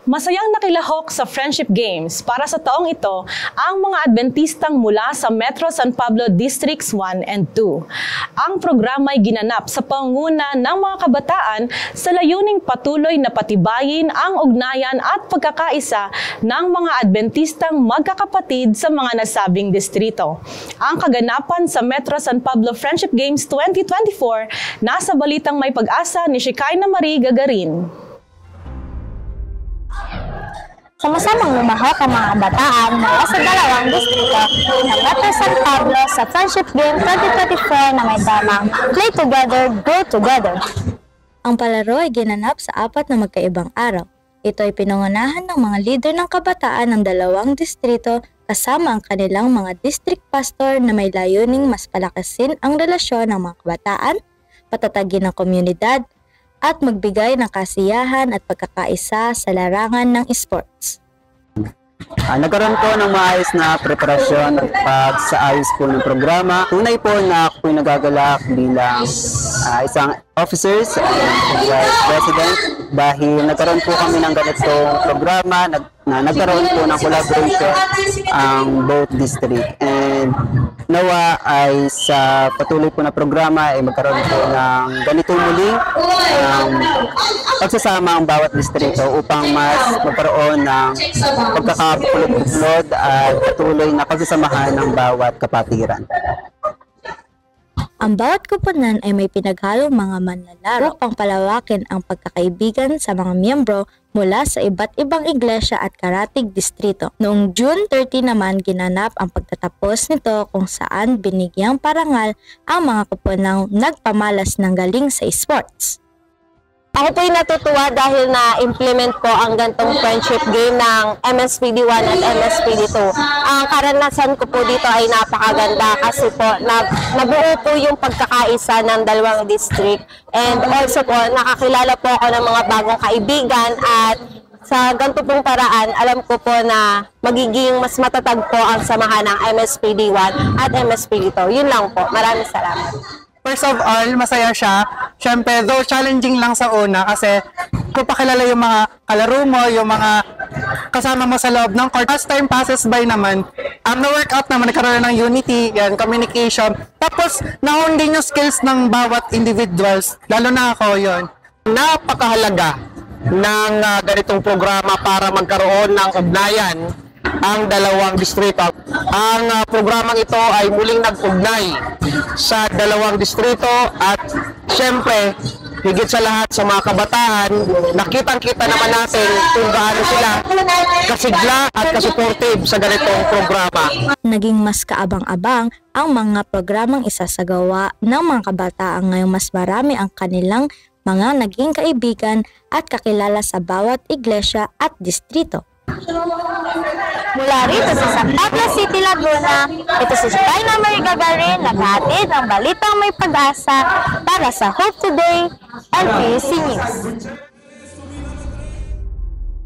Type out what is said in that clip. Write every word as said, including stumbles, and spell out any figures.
Masayang nakilahok sa Friendship Games para sa taong ito ang mga Adventistang mula sa Metro San Pablo Districts one and two. Ang programa ay ginanap sa pangunguna ng mga kabataan sa layuning patuloy na patibayin ang ugnayan at pagkakaisa ng mga Adventistang magkakapatid sa mga nasabing distrito. Ang kaganapan sa Metro San Pablo Friendship Games twenty twenty-four nasa balitang may pag-asa ni Shekinah Marie Gagarin. Sama-samang lumahok ang mga kabataan mula sa dalawang distrito ng Metro San Pablo sa Friendship Game twenty twenty-four na may damang Play Together, Grow Together. Ang palaro ay ginanap sa apat na magkaibang araw. Ito ay pinangunahan ng mga leader ng kabataan ng dalawang distrito kasama ang kanilang mga district pastor na may layuning mas palakasin ang relasyon ng mga kabataan, patatagin ang komunidad, at magbigay ng kasiyahan at pagkakaisa sa larangan ng sports. Uh, nagkaroon po ng maayos na preparasyon at pagsaayos po ng programa. Tunay po na ako po nagagalak bilang uh, isang officers and vice president dahil nagkaroon po kami ng ganitong programa nag, na nagkaroon po ng collaboration ang both district. And nawa ay sa patuloy po na programa ay magkaroon po ng ganitong muling um, pagsasama ang bawat distrito upang mas magkaroon ng pagkakabuklod at patuloy na pagsasamahan ng bawat kapatiran. Ang bawat koponan ay may pinaghalong mga manlalaro upang palawakin ang pagkakaibigan sa mga miyembro mula sa iba't ibang iglesia at karatig distrito. Noong June thirtieth naman ginanap ang pagtatapos nito kung saan binigyang parangal ang mga koponang nagpamalas ng galing sa sports. Ako po'y natutuwa dahil na-implement ko ang gantong friendship game ng M S P D one at M S P D two. Ang karanasan ko po dito ay napakaganda kasi po nab nabuo po yung pagkakaisa ng dalawang district. And also po, nakakilala po ako ng mga bagong kaibigan at sa ganito pong paraan, alam ko po na magiging mas matatag po ang samahan ng M S P D one at M S P D two. Yun lang po. Maraming salamat. First of all, masaya siya. Siyempre, though challenging lang sa una kasi kung pakilala yung mga kalaro mo, yung mga kasama mo sa loob ng court. As time passes by naman, um, na-workout naman, nagkaroon ng unity, yan, communication. Tapos, na-hone din yung skills ng bawat individuals, lalo na ako yun. Napakahalaga ng uh, ganitong programa para magkaroon ng ugnayan ang dalawang distrito. Ang uh, programang ito ay muling nag-ugnay sa dalawang distrito at siyempre, higit sa lahat sa mga kabataan, nakitang-kita naman natin kung gaano sila kasigla at kasuportive sa ganitong programa. Naging mas kaabang-abang ang mga programang isasagawa ng mga kabataan ngayong mas marami ang kanilang mga naging kaibigan at kakilala sa bawat iglesia at distrito. Mula rito sa San Pablo City, Laguna, ito si Shekinah Marie Gagarin, naghahatid ng balitang may pag-asa para sa Hope Today and P U C News.